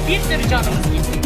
bir sürü canımız gitti.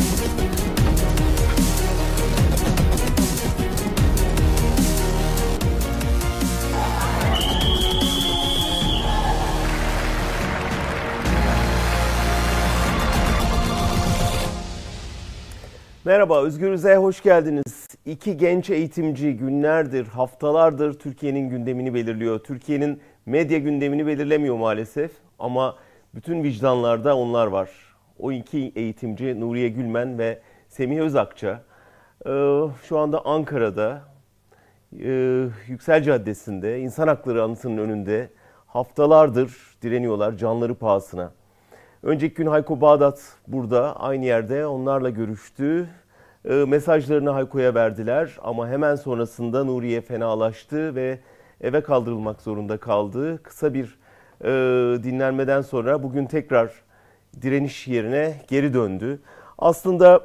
Merhaba, Özgürüz'e hoş geldiniz. İki genç eğitimci günlerdir, haftalardır Türkiye'nin gündemini belirliyor. Türkiye'nin medya gündemini belirlemiyor maalesef ama bütün vicdanlarda onlar var. O iki eğitimci Nuriye Gülmen ve Semih Özakça şu anda Ankara'da, Yüksel Caddesi'nde, İnsan Hakları Anıtı'nın önünde haftalardır direniyorlar canları pahasına. Önceki gün Hayko Bağdat burada aynı yerde onlarla görüştü. Mesajlarını Hayko'ya verdiler ama hemen sonrasında Nuriye fenalaştı ve eve kaldırılmak zorunda kaldı. Kısa bir dinlenmeden sonra bugün tekrar direniş yerine geri döndü. Aslında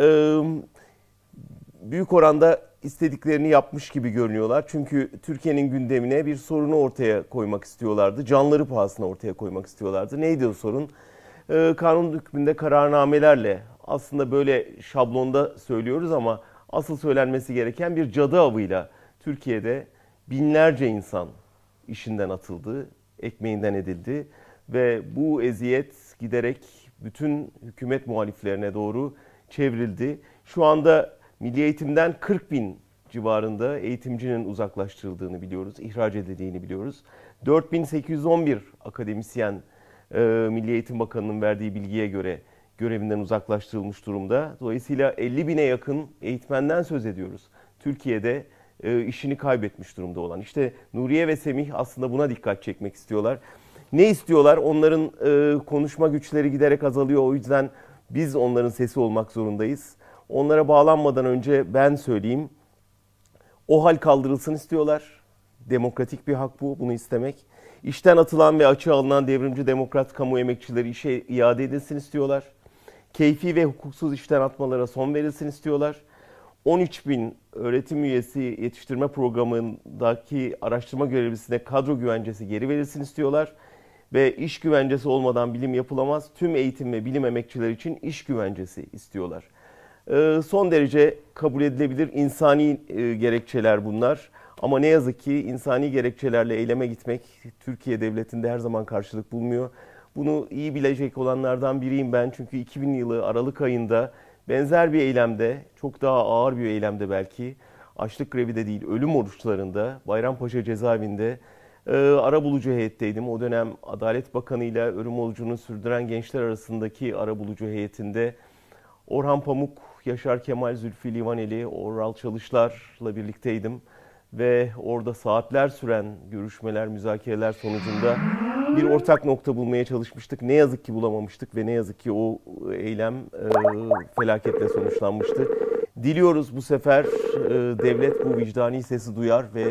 büyük oranda istediklerini yapmış gibi görünüyorlar. Çünkü Türkiye'nin gündemine bir sorunu ortaya koymak istiyorlardı. Canları pahasına ortaya koymak istiyorlardı. Neydi o sorun? Kanun hükmünde kararnamelerle aslında böyle şablonda söylüyoruz ama asıl söylenmesi gereken bir cadı avıyla Türkiye'de binlerce insan işinden atıldı, ekmeğinden edildi ve bu eziyet giderek bütün hükümet muhaliflerine doğru çevrildi. Şu anda Milli Eğitim'den 40 bin civarında eğitimcinin uzaklaştırıldığını biliyoruz, ihraç edildiğini biliyoruz. 4811 akademisyen Milli Eğitim Bakanı'nın verdiği bilgiye göre görevinden uzaklaştırılmış durumda. Dolayısıyla 50 bine yakın eğitmenden söz ediyoruz. Türkiye'de işini kaybetmiş durumda olan. İşte Nuriye ve Semih aslında buna dikkat çekmek istiyorlar. Ne istiyorlar? Onların konuşma güçleri giderek azalıyor. O yüzden biz onların sesi olmak zorundayız. Onlara bağlanmadan önce ben söyleyeyim. O hal kaldırılsın istiyorlar. Demokratik bir hak bu, bunu istemek. İşten atılan ve açığa alınan devrimci demokrat kamu emekçileri işe iade edilsin istiyorlar. Keyfi ve hukuksuz işten atmalara son verilsin istiyorlar. 13 bin öğretim üyesi yetiştirme programındaki araştırma görevlisine kadro güvencesi geri verilsin istiyorlar. Ve iş güvencesi olmadan bilim yapılamaz. Tüm eğitim ve bilim emekçileri için iş güvencesi istiyorlar. Son derece kabul edilebilir insani gerekçeler bunlar. Ama ne yazık ki insani gerekçelerle eyleme gitmek Türkiye Devleti'nde her zaman karşılık bulmuyor. Bunu iyi bilecek olanlardan biriyim ben. Çünkü 2000 yılı Aralık ayında benzer bir eylemde, çok daha ağır bir eylemde belki, açlık grevi de değil, ölüm oruçlarında Bayrampaşa cezaevinde arabulucu heyetteydim. O dönem Adalet Bakanı ile ölüm orucunu sürdüren gençler arasındaki arabulucu heyetinde Orhan Pamuk, Yaşar Kemal, Zülfü Livaneli, Oral Çalışlar'la birlikteydim. Ve orada saatler süren görüşmeler, müzakereler sonucunda bir ortak nokta bulmaya çalışmıştık. Ne yazık ki bulamamıştık ve ne yazık ki o eylem felaketle sonuçlanmıştı. Diliyoruz bu sefer devlet bu vicdani sesi duyar ve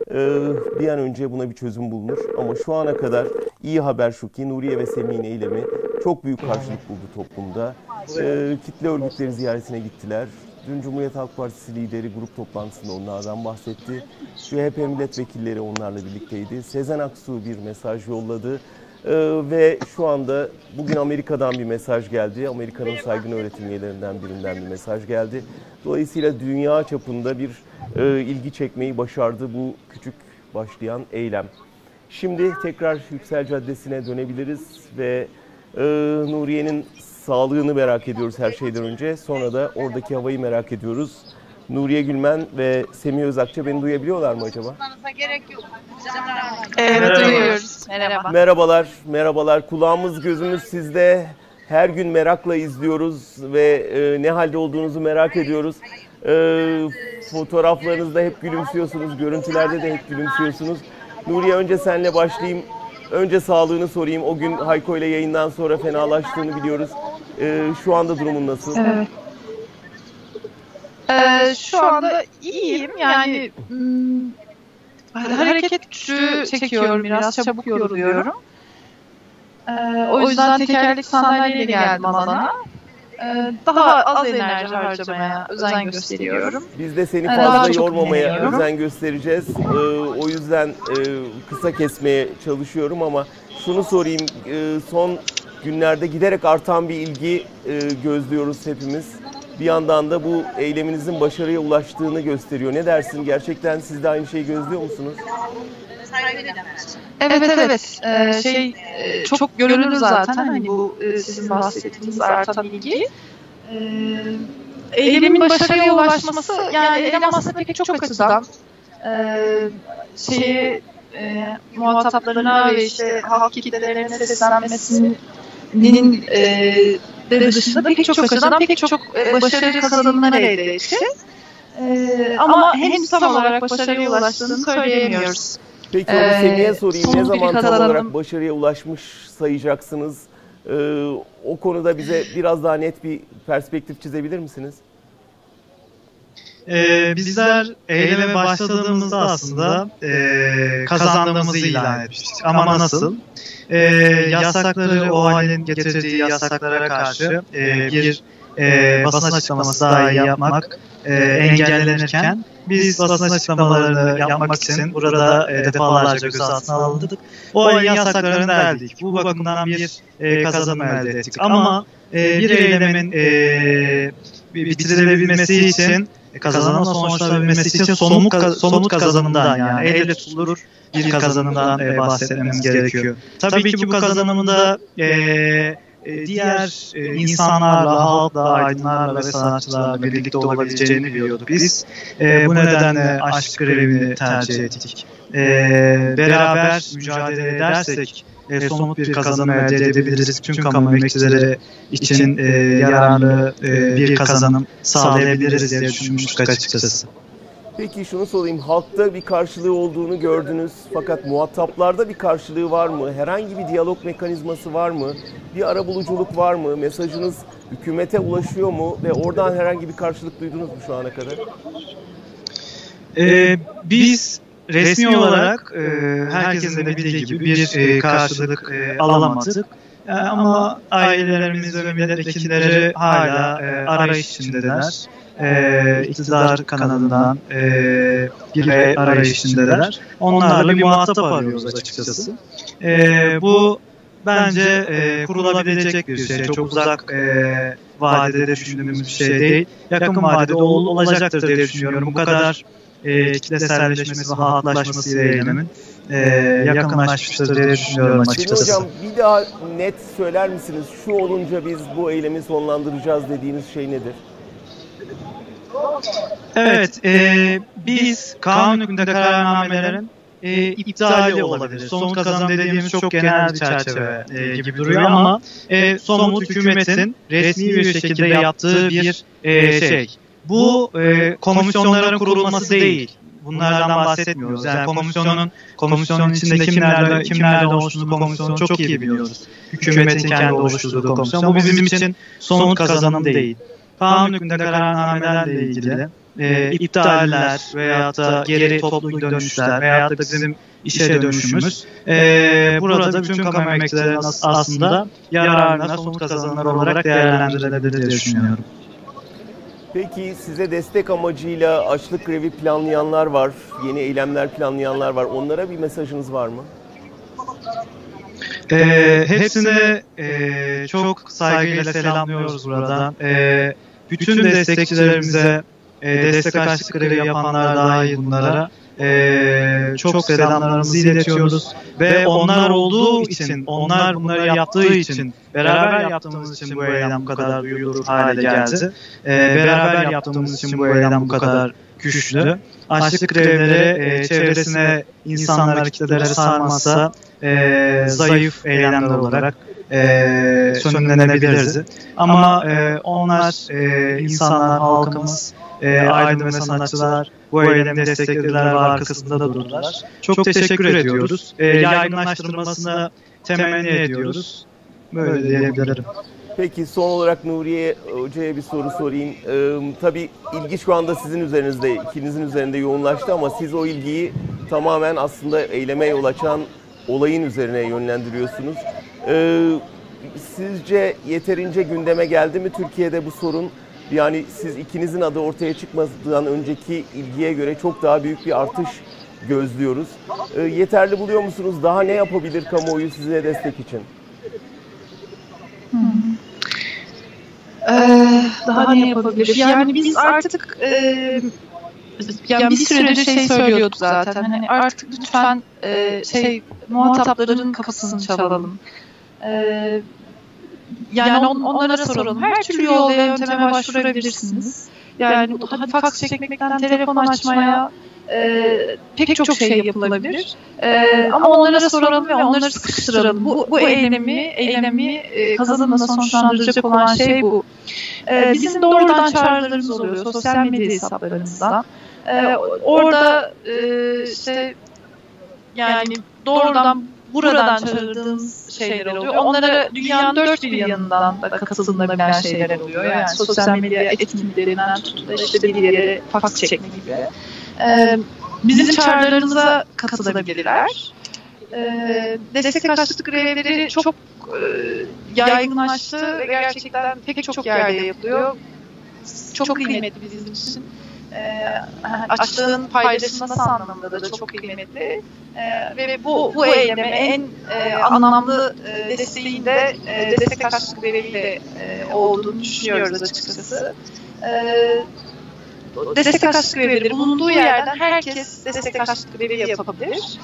bir an önce buna bir çözüm bulunur. Ama şu ana kadar iyi haber şu ki Nuriye ve Semih'in eylemi çok büyük karşılık buldu toplumda. Kitle örgütleri ziyaretine gittiler. Dün Cumhuriyet Halk Partisi lideri grup toplantısında onlardan bahsetti. CHP milletvekilleri onlarla birlikteydi. Sezen Aksu bir mesaj yolladı. Ve şu anda bugün Amerika'dan bir mesaj geldi. Amerika'nın saygın öğretim üyelerinden birinden bir mesaj geldi. Dolayısıyla dünya çapında bir ilgi çekmeyi başardı bu küçük başlayan eylem. Şimdi tekrar Yüksel Caddesi'ne dönebiliriz ve Nuriye'nin sağlığını merak ediyoruz her şeyden önce. Sonra da oradaki havayı merak ediyoruz. Nuriye Gülmen ve Semih Özakça beni duyabiliyorlar mı acaba? Gerek yok. Evet, duyuyoruz. Merhaba. Merhabalar, merhabalar. Kulağımız gözümüz sizde. Her gün merakla izliyoruz ve ne halde olduğunuzu merak ediyoruz. Fotoğraflarınızda hep gülümsüyorsunuz, görüntülerde de hep gülümsüyorsunuz. Nuriye, önce seninle başlayayım. Önce sağlığını sorayım. O gün Hayko ile yayından sonra fenalaştığını biliyoruz. Şu anda durumun nasıl? Evet. Şu anda iyiyim. Yani hareket güçlüğü çekiyorum. Biraz çabuk yoruluyorum. O yüzden tekerlek sandalyeyle geldim alana. Daha az enerji harcamaya özen gösteriyorum. Biz de seni fazla yormamaya özen göstereceğiz. O yüzden kısa kesmeye çalışıyorum ama şunu sorayım. Son günlerde giderek artan bir ilgi gözlüyoruz hepimiz. Bir yandan da bu eyleminizin başarıya ulaştığını gösteriyor. Ne dersin? Gerçekten siz de aynı şeyi gözlüyor musunuz? Evet. Çok görülür zaten hani bu sizin bahsettiğiniz artan ilgi. Eylemin başarıya ulaşması, yani eylem aslında pek çok açıdan muhataplarına ve işte halk kitlelerine seslenmesinin de dışında pek çok açıdan pek çok başarı kazanımlar elde etti. Ama henüz tam olarak başarıya ulaştığını söyleyemiyoruz. Peki onu Semih'e sorayım. Ne zaman tam olarak başarıya ulaşmış sayacaksınız? O konuda bize biraz daha net bir perspektif çizebilir misiniz? Bizler eyleme başladığımızda aslında kazandığımızı ilan etmiştik. Ama nasıl? Yasakları, o halin getirdiği yasaklara karşı bir basın açıklaması dahi yapmak engellenirken biz basın açıklamalarını yapmak için burada defalarca gözaltına alındık. O halin yasaklarını deldik. Bu bakımdan bir kazanım elde ettik. Ama bir eylemin bitirilebilmesi için, kazanımın sonuçlanabilmesi için somut kazanımdan, yani elle tutulur bir kazanımdan bahsetmemiz gerekiyor. Tabii ki bu kazanımında diğer insanlarla, halkla, aydınlarla ve sanatçılarla birlikte olabileceğini biliyorduk biz. Bu nedenle aşk grevini tercih ettik. Beraber mücadele edersek somut bir kazanım elde edebiliriz. Tüm kamu emekçileri için yararlı bir kazanım sağlayabiliriz diye düşünmüştük açıkçası. Peki şunu sorayım. Halkta bir karşılığı olduğunu gördünüz. Fakat muhataplarda bir karşılığı var mı? Herhangi bir diyalog mekanizması var mı? Bir arabuluculuk var mı? Mesajınız hükümete ulaşıyor mu? Ve oradan herhangi bir karşılık duydunuz mu şu ana kadar? Biz resmi olarak herkesin de bildiği gibi bir karşılık alamadık. Ama ailelerimiz ve milletvekilleri hala arayış içindeler. İktidar kanadından bir arayış içindeler. Onlarla bir muhatap arıyoruz açıkçası. Bu bence kurulabilecek bir şey. Çok uzak vadede düşündüğümüz bir şey değil. Yakın vadede olacaktır diye düşünüyorum. Bu kadar kitleselleşmesi ve halklaşması eylemin yakınlaşmıştır diye düşünüyorum açıkçası. Hocam bir daha net söyler misiniz? Şu olunca biz bu eylemi sonlandıracağız dediğiniz şey nedir? Evet, biz kanun hükmünde kararnamelerin iptali olabilir. Somut kazanım dediğimiz çok genel bir çerçeve gibi duruyor ama somut hükümetin resmi bir şekilde yaptığı bir şey. Bu komisyonların kurulması değil. Bunlardan bahsetmiyoruz. Yani komisyonun içinde kimlerle oluştuğunu komisyonu çok iyi biliyoruz. Hükümetin kendi oluşturduğu komisyon. Bu bizim için somut kazanım değil. Kanun hükmünde kararnamelerle ilgili iptaller veyahut da geri toplu dönüşler veyahut da bizim işe dönüşümüz burada bütün kamu emekçilerinin aslında yararına somut kazanımlar olarak değerlendirilebilir diye düşünüyorum. Peki size destek amacıyla açlık grevi planlayanlar var, yeni eylemler planlayanlar var. Onlara bir mesajınız var mı? Hepsine çok saygıyla selamlıyoruz buradan. Bütün destekçilerimize, destek açlık grevi yapanlar dahil bunlara çok selamlarımızı iletiyoruz. Ve onlar olduğu için, onlar bunları yaptığı için, beraber yaptığımız için bu eylem bu kadar duyulur hale geldi. Beraber yaptığımız için bu eylem bu kadar güçlü. Açlık grevleri çevresine insanlar, kitleleri sarmazsa zayıf eylemler olarak sönümlenebilirdi. Ama onlar, insanlar, halkımız, aydın ve sanatçılar bu eylemi desteklediler ve arkasında da durdular. Çok teşekkür ediyoruz. Yaygınlaştırılmasını temenni ediyoruz. Böyle diyebilirim. Peki son olarak Nuriye Hoca'ya bir soru sorayım. Tabii ilgi şu anda sizin üzerinizde, ikinizin üzerinde yoğunlaştı ama siz o ilgiyi tamamen aslında eyleme yol açan olayın üzerine yönlendiriyorsunuz. Sizce yeterince gündeme geldi mi Türkiye'de bu sorun? Yani siz ikinizin adı ortaya çıkmadan önceki ilgiye göre çok daha büyük bir artış gözlüyoruz. Yeterli buluyor musunuz? Daha ne yapabilir kamuoyu size destek için? daha ne yapabilir? Yani biz artık yani bir süredir söylüyorduk zaten. Hani artık lütfen muhatapların kapısını çalalım. Yani onlara soralım. Her türlü yol ve yönteme başvurabilirsiniz. Yani hadi faks çekmekten telefon açmaya pek çok şey yapılabilir. Ama onlara soralım ve onları sıkıştıralım. Bu eylemi kazanımla sonuçlandıracak olan şey bu. Bizim doğrudan çağrılarımız oluyor sosyal medya hesaplarımızdan. Orada yani doğrudan buradan çağırdığımız şeyler oluyor. Onlara dünyanın dört bir yanından da katılınabilen şeyler oluyor. Yani sosyal medya etkinliklerinden tutun da işte bir yere faks çekme gibi. Bizim çağrılarımıza katılabilirler. Destek açlık grevleri çok yaygınlaştı ve gerçekten pek çok yerde yapılıyor. Çok kıymetli bizim için. Açlığın paylaşılması anlamında da çok kıymetli. Ve bu eyleme en anlamlı desteğin de destek açlık greviyle olduğunu düşünüyoruz açıkçası. Destek açlık grevleri bulunduğu yerden herkes destek açlık grevi yapabilir.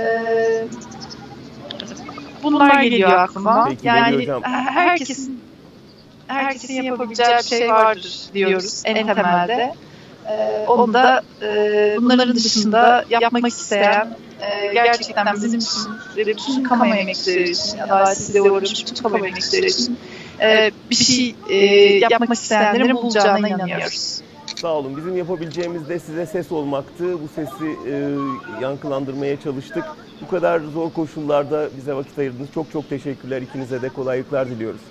Bunlar geliyor aklıma. Peki, yani herkesin yapabileceği bir şey vardır diyoruz en temelde. Onu da bunların dışında yapmak isteyen, gerçekten bizim için ve bütün kamu emekçileri için, adaletsizliğe uğramış bütün kamu emekçileri için bir şey yapmak isteyenlerin bulacağına inanıyoruz. Sağ olun. Bizim yapabileceğimiz de size ses olmaktı. Bu sesi yankılandırmaya çalıştık. Bu kadar zor koşullarda bize vakit ayırdınız. Çok çok teşekkürler. İkinize de kolaylıklar diliyoruz.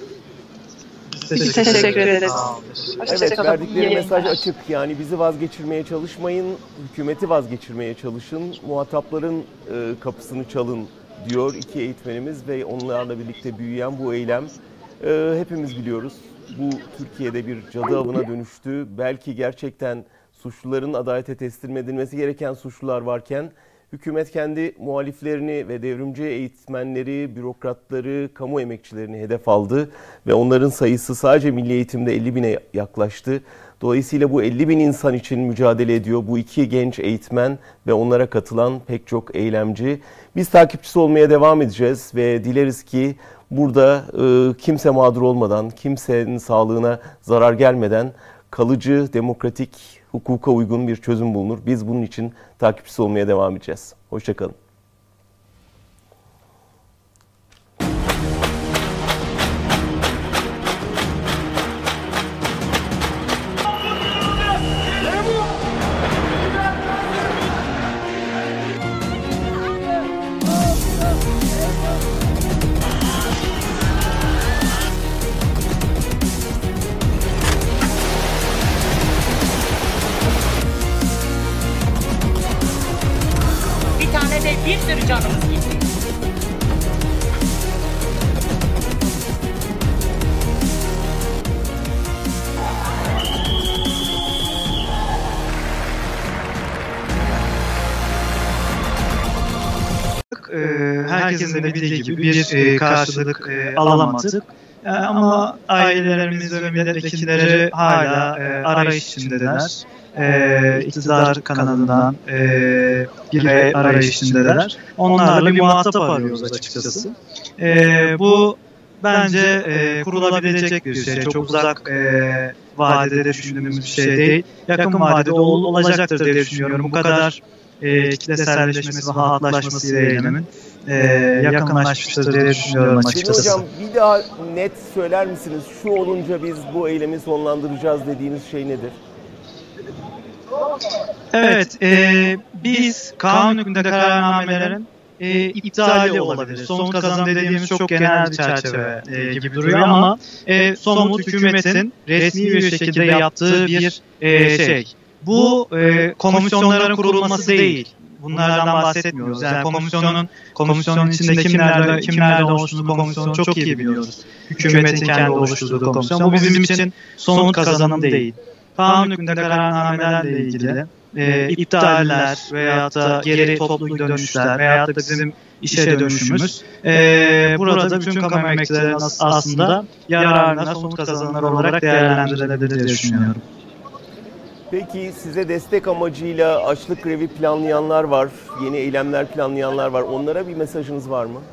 Teşekkür ederiz. Evet, verdikleri mesaj açık. Yani bizi vazgeçirmeye çalışmayın, hükümeti vazgeçirmeye çalışın, muhatapların kapısını çalın diyor iki eğitmenimiz ve onlarla birlikte büyüyen bu eylem. Hepimiz biliyoruz, bu Türkiye'de bir cadı avına dönüştü. Belki gerçekten suçluların adalete teslim edilmesi gereken suçlular varken hükümet kendi muhaliflerini ve devrimci eğitmenleri, bürokratları, kamu emekçilerini hedef aldı ve onların sayısı sadece milli eğitimde 50 bine yaklaştı. Dolayısıyla bu 50 bin insan için mücadele ediyor bu iki genç eğitmen ve onlara katılan pek çok eylemci. Biz takipçisi olmaya devam edeceğiz ve dileriz ki burada kimse mağdur olmadan, kimsenin sağlığına zarar gelmeden kalıcı, demokratik, hukuka uygun bir çözüm bulunur. Biz bunun için takipçisi olmaya devam edeceğiz. Hoşça kalın. Bir sürü canımız gitti. Herkesin de bildiği gibi bir karşılık alamadık. Ama ailelerimiz ve milletvekilleri hala arayış içindeler. İktidar kanadından bir arayış içindeler. Onlarla bir muhatap arıyoruz açıkçası. Bu bence kurulabilecek bir şey. Çok uzak vadede düşündüğümüz bir şey değil. Yakın vadede olacaktır diye düşünüyorum. Bu kadar kitleselleşmesi ve halklaşması eylemin yakınlaşmıştır diye düşünüyorum açıkçası. Hocam bir daha net söyler misiniz? Şu olunca biz bu eylemi sonlandıracağız dediğiniz şey nedir? Evet, biz kanun hükmünde kararnamelerin iptali olabilir. Somut kazanım dediğimiz çok genel bir çerçeve gibi duruyor ama somut hükümetin resmi bir şekilde yaptığı bir şey. Bu komisyonların kurulması değil. Bunlardan bahsetmiyoruz. Yani komisyonun içinde kimlerle oluşturduğu komisyonu çok iyi biliyoruz. Hükümetin kendi oluşturduğu komisyon. Bu bizim için somut kazanım değil. Kanun hükmünde kararnamelerle ilgili iptaller veyahut da geri toplu dönüşler veyahut da bizim işe dönüşümüz burada bütün kamu emekçilerinin aslında yararına somut kazanımlar olarak değerlendirilebilir diye düşünüyorum. Peki size destek amacıyla açlık grevi planlayanlar var, yeni eylemler planlayanlar var. Onlara bir mesajınız var mı?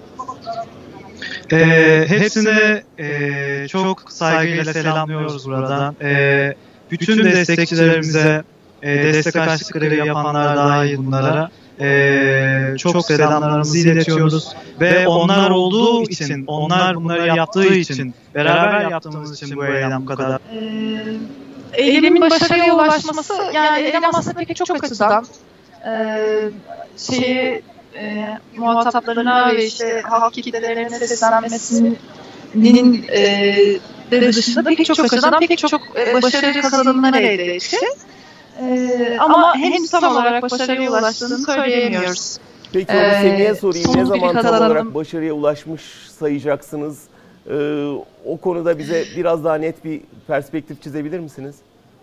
Hepsini çok saygıyla selamlıyoruz buradan. Bütün destekçilerimize, destek açlık grevi yapanlar dahil bunlara çok selamlarımızı iletiyoruz. Ve onlar olduğu için, onlar bunları yaptığı için, beraber yaptığımız için bu eylem bu kadar. Eylemin başarıya ulaşması, yani eylem aslında pek çok açıdan muhataplarına ve işte halk kitlelerine seslenmesinin dışında pek çok açıdan pek çok başarı kazanımlar elde etti. Ama henüz tam olarak başarıya ulaştığını söyleyemiyoruz. Peki onu Semih'e sorayım. Ne zaman tam olarak başarıya ulaşmış sayacaksınız? O konuda bize biraz daha net bir perspektif çizebilir misiniz?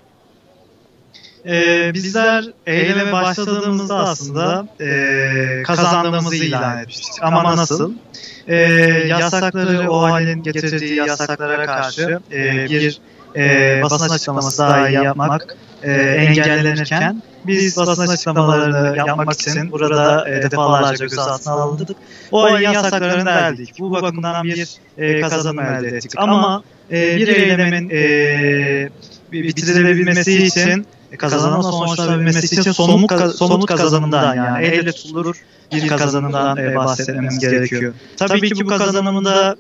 Bizler eyleme başladığımızda aslında kazandığımızı ilan etmiştik. Ama nasıl? Yasakları, o halin getirdiği yasaklara karşı bir basın açıklaması dahi yapmak engellenirken biz basın açıklamalarını yapmak için burada defalarca gözaltına alındık. O halin yasaklarını verdik. Bu bakımdan bir kazanım elde ettik. Ama bir eylemin bitirilebilmesi için, kazanımla sonuçlanabilmesi için somut kazanımdan, yani elle tutulur bir kazanımdan bahsetmemiz gerekiyor. Tabii ki bu kazanımında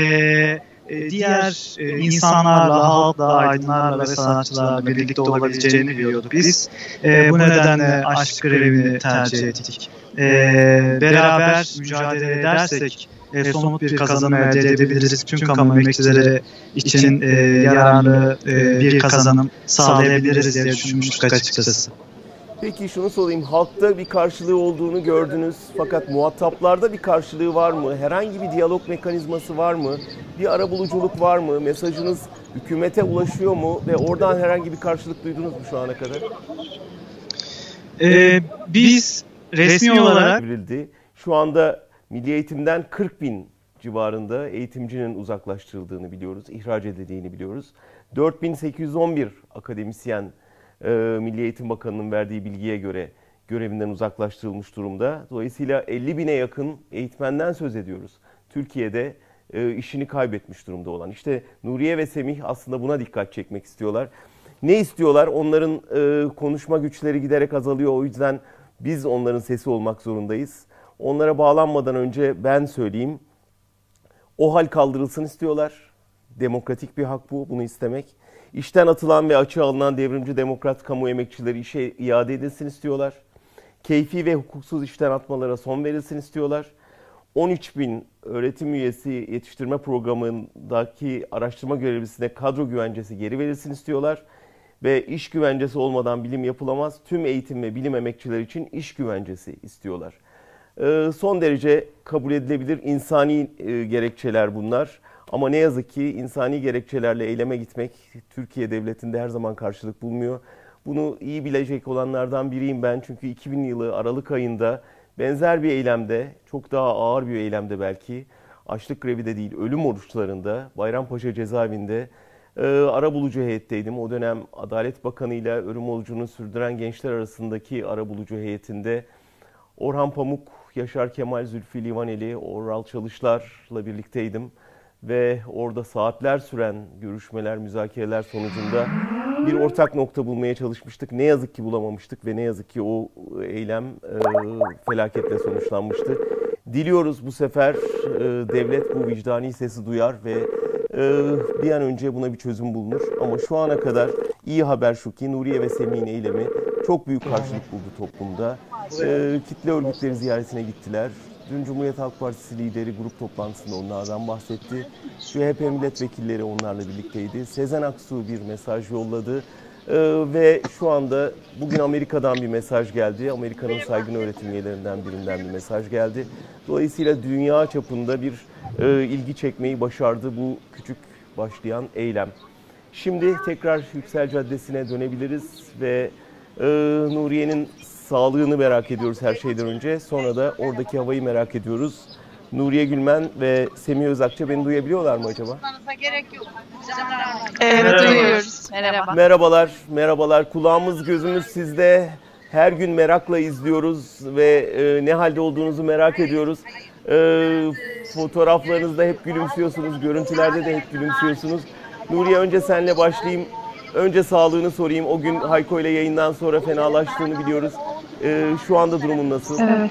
diğer insanlarla, halkla, aydınlarla ve sanatçılarla birlikte olabileceğini biliyorduk biz. Bu nedenle aşk grevini tercih ettik. Beraber mücadele edersek somut bir kazanım elde edebiliriz. Tüm kamu emekçileri için yararlı bir kazanım sağlayabiliriz diye düşünmüştük açıkçası. Peki şunu sorayım. Halkta bir karşılığı olduğunu gördünüz. Fakat muhataplarda bir karşılığı var mı? Herhangi bir diyalog mekanizması var mı? Bir arabuluculuk var mı? Mesajınız hükümete ulaşıyor mu? Ve oradan herhangi bir karşılık duydunuz mu şu ana kadar? Biz resmi olarak... Şu anda Milli Eğitim'den 40.000 civarında eğitimcinin uzaklaştırıldığını biliyoruz. İhraç edildiğini biliyoruz. 4.811 akademisyen Milli Eğitim Bakanı'nın verdiği bilgiye göre görevinden uzaklaştırılmış durumda. Dolayısıyla 50.000'e yakın eğitmenden söz ediyoruz. Türkiye'de işini kaybetmiş durumda olan. İşte Nuriye ve Semih aslında buna dikkat çekmek istiyorlar. Ne istiyorlar? Onların konuşma güçleri giderek azalıyor. O yüzden biz onların sesi olmak zorundayız. Onlara bağlanmadan önce ben söyleyeyim. O hal kaldırılsın istiyorlar. Demokratik bir hak bu, bunu istemek. İşten atılan ve açığa alınan devrimci demokrat kamu emekçileri işe iade edilsin istiyorlar. Keyfi ve hukuksuz işten atmalara son verilsin istiyorlar. 13.000 öğretim üyesi yetiştirme programındaki araştırma görevlisine kadro güvencesi geri verilsin istiyorlar. Ve iş güvencesi olmadan bilim yapılamaz. Tüm eğitim ve bilim emekçileri için iş güvencesi istiyorlar. Son derece kabul edilebilir insani gerekçeler bunlar. Ama ne yazık ki insani gerekçelerle eyleme gitmek Türkiye Devleti'nde her zaman karşılık bulmuyor. Bunu iyi bilecek olanlardan biriyim ben. Çünkü 2000 yılı Aralık ayında benzer bir eylemde, çok daha ağır bir eylemde belki, açlık grevi de değil, ölüm oruçlarında Bayrampaşa cezaevinde arabulucu heyetteydim. O dönem Adalet Bakanı ile ölüm orucunu sürdüren gençler arasındaki arabulucu heyetinde Orhan Pamuk, Yaşar Kemal, Zülfü Livaneli, Oral Çalışlar'la birlikteydim. Ve orada saatler süren görüşmeler, müzakereler sonucunda bir ortak nokta bulmaya çalışmıştık. Ne yazık ki bulamamıştık ve ne yazık ki o eylem felaketle sonuçlanmıştı. Diliyoruz bu sefer devlet bu vicdani sesi duyar ve bir an önce buna bir çözüm bulunur. Ama şu ana kadar iyi haber şu ki Nuriye ve Semih'in eylemi çok büyük karşılık buldu toplumda. Kitle örgütleri ziyaretine gittiler. Dün Cumhuriyet Halk Partisi lideri grup toplantısında onlardan bahsetti. CHP milletvekilleri onlarla birlikteydi. Sezen Aksu bir mesaj yolladı. Ve şu anda bugün Amerika'dan bir mesaj geldi. Amerika'nın saygın öğretim üyelerinden birinden bir mesaj geldi. Dolayısıyla dünya çapında bir ilgi çekmeyi başardı bu küçük başlayan eylem. Şimdi tekrar Yüksel Caddesi'ne dönebiliriz ve Nuriye'nin sağlığını merak ediyoruz her şeyden önce. Sonra da oradaki havayı merak ediyoruz. Nuriye Gülmen ve Semih Özakça beni duyabiliyorlar mı acaba? Evet, duyuyoruz. Merhaba. Merhabalar, merhabalar. Kulağımız gözümüz sizde. Her gün merakla izliyoruz ve ne halde olduğunuzu merak ediyoruz. Fotoğraflarınızda hep gülümsüyorsunuz, görüntülerde de hep gülümsüyorsunuz. Nuriye, önce seninle başlayayım. Önce sağlığını sorayım. O gün Hayko ile yayından sonra fenalaştığını biliyoruz. Şu anda durumun nasıl? Evet.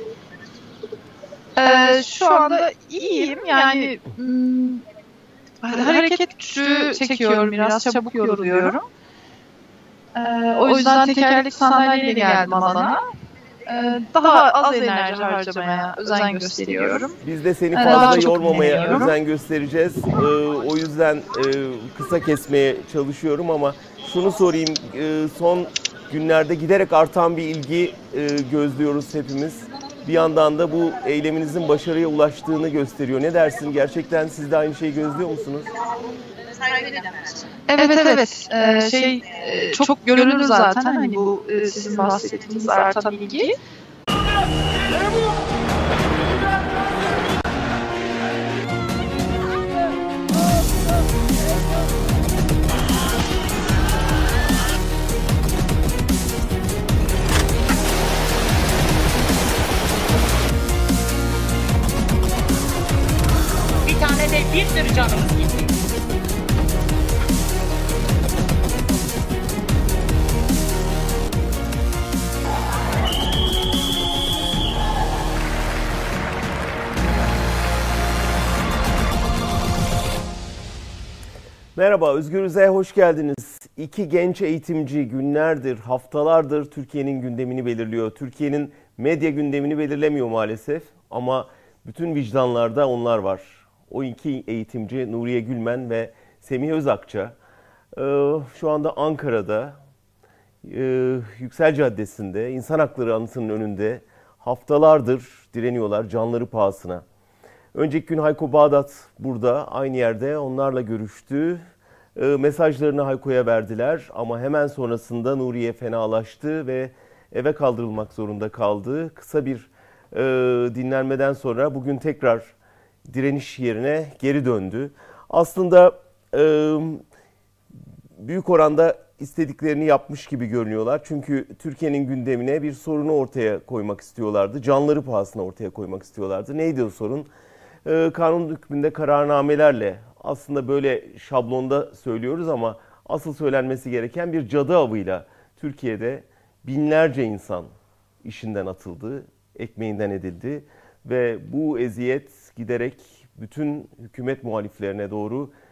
Şu anda iyiyim. Yani hareket güçlüğü çekiyorum. Biraz çabuk yoruluyorum. O yüzden tekerlekli sandalyeyle geldim alana. Daha az enerji harcamaya özen gösteriyorum. Biz de seni Daha fazla çok yormamaya dinleniyorum. özen göstereceğiz. O yüzden kısa kesmeye çalışıyorum ama şunu sorayım. Son günlerde giderek artan bir ilgi gözlüyoruz hepimiz. Bir yandan da bu eyleminizin başarıya ulaştığını gösteriyor. Ne dersin? Gerçekten siz de aynı şeyi gözlüyor musunuz? Evet. Çok görülür zaten hani bu sizin bahsettiğiniz artan ilgi. Bir tane de bir sürü canımız gitti. Merhaba, Özgürüz'e hoş geldiniz. İki genç eğitimci günlerdir, haftalardır Türkiye'nin gündemini belirliyor. Türkiye'nin medya gündemini belirlemiyor maalesef ama bütün vicdanlarda onlar var. O iki eğitimci Nuriye Gülmen ve Semih Özakça şu anda Ankara'da, Yüksel Caddesi'nde, İnsan Hakları Anıtı'nın önünde haftalardır direniyorlar canları pahasına. Önceki gün Hayko Bağdat burada aynı yerde onlarla görüştü. Mesajlarını Hayko'ya verdiler ama hemen sonrasında Nuriye fenalaştı ve eve kaldırılmak zorunda kaldı. Kısa bir dinlenmeden sonra bugün tekrar direniş yerine geri döndü. Aslında büyük oranda istediklerini yapmış gibi görünüyorlar. Çünkü Türkiye'nin gündemine bir sorunu ortaya koymak istiyorlardı. Canları pahasına ortaya koymak istiyorlardı. Neydi o sorun? Kanun hükmünde kararnamelerle, aslında böyle şablonda söylüyoruz ama asıl söylenmesi gereken bir cadı avıyla Türkiye'de binlerce insan işinden atıldı, ekmeğinden edildi ve bu eziyet giderek bütün hükümet muhaliflerine doğru